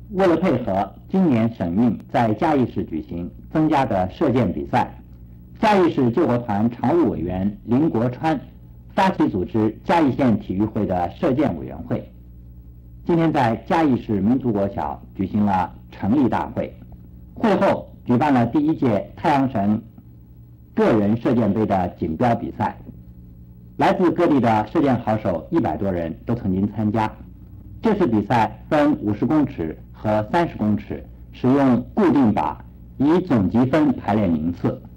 为了配合今年省运在嘉义市举行增加的射箭比赛，嘉义市救国团常务委员林国川发起组织嘉义县体育会的射箭委员会。今天在嘉义市民族国小举行了成立大会，会后举办了第一届太阳神个人射箭杯的锦标比赛，来自各地的射箭好手100多人都曾经参加。这次比赛分50公尺和30公尺，使用固定靶，以总积分排列名次。